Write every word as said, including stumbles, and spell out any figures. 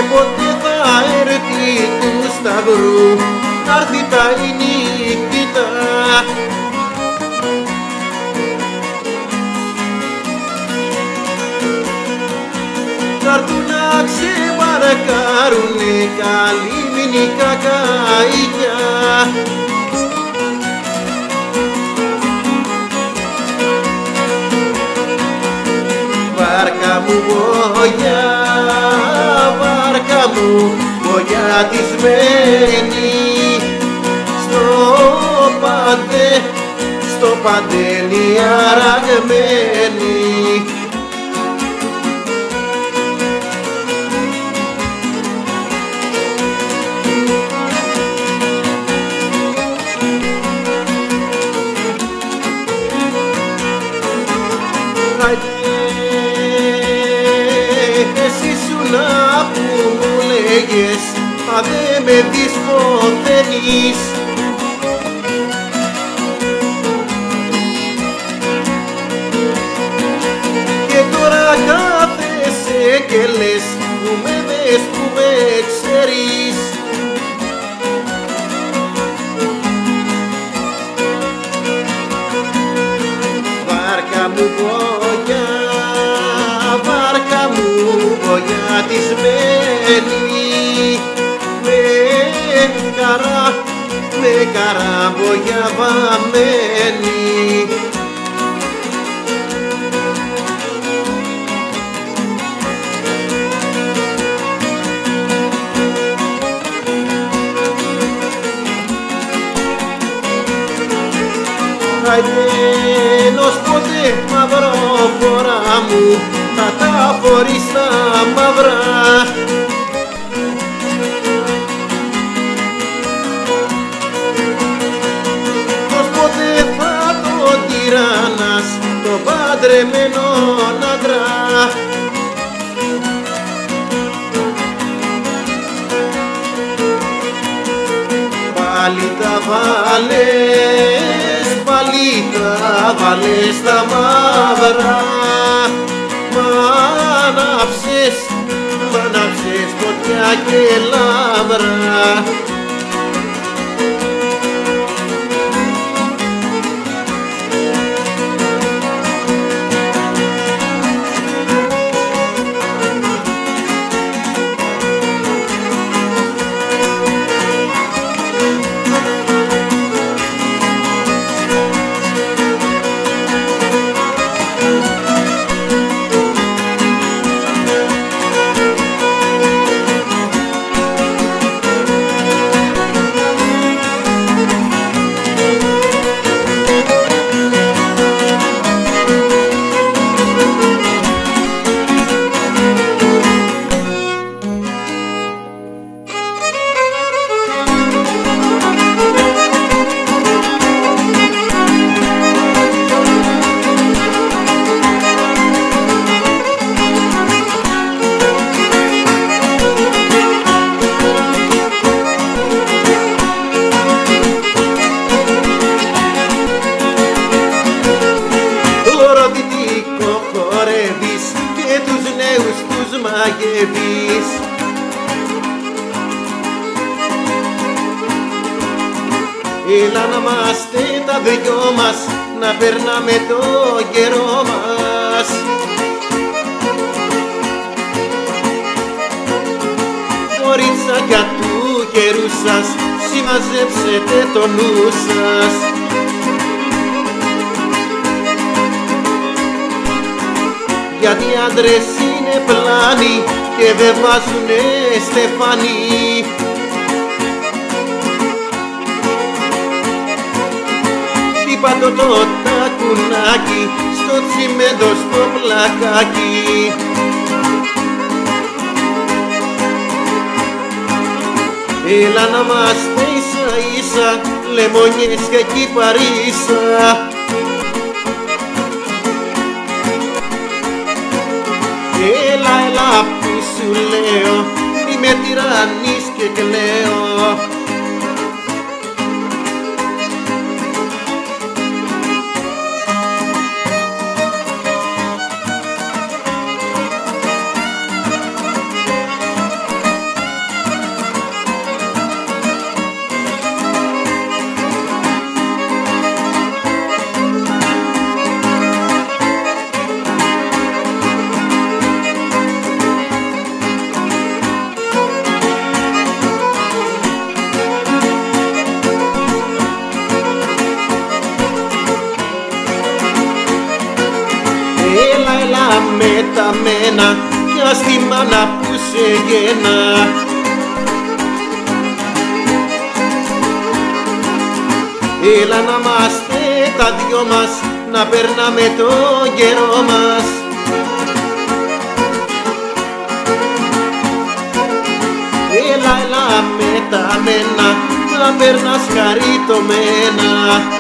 πότε θα έρθει του σταυρού να'ρθει τα η νύχτα. Να'ρθουν να ξεπαρκάρουνε καλήμνη κακαϊκιά. Βάρκα μου βογιά, βάρκα μου βογιατισμένη στο παντέ, στο παντέλι αραγμένη. Εσύ σου να που μου λέγες αν δε με δυσποθαίνεις. Και τώρα κάθεσαι και λες που με δες, που με ξέρεις. Βάρκα μου βογιά, βάρκα μου βογιατισμένη με καρά, με καράμπογια βαμμένη. Άιντε ενός ποτέ μαυρόφορα μου θα τα φορείς τα μαυρά. Πως ποτέ θα τον τυράννας το παντρεμένο άντρα. Πάλι τα βάλες, πάλι τα βάλες τα μαύρα. Μ' ανάψες, μ' ανάψες φωτιά και λαμπρά. Και τους νέους τους μαγεύεις. Έλα να είμαστε τα δυο μας, να περνάμε το καιρό μας. Κοριτσάκια του καιρού σας, συμμαζέψετε το νου σας. Γιατί οι άντρες είναι πλάνοι και δεν βάζουνε στεφάνι. Χτύπατο το τακουνάκι στο τσιμέντο στο πλακάκι. Έλα να είμαστε ίσα ίσα, λεμονιές και κυπαρίσα. Έλα, έλα που σου λέω, μη με τυραννείς και κλαίω. χαριταμένα κι ας τη μάνα που σε γένα. Έλα να είμαστε τα δυο μας, να περνάμε το καιρό μας. Έλα, έλα με τα μένα, να περνάς χαριτωμένα.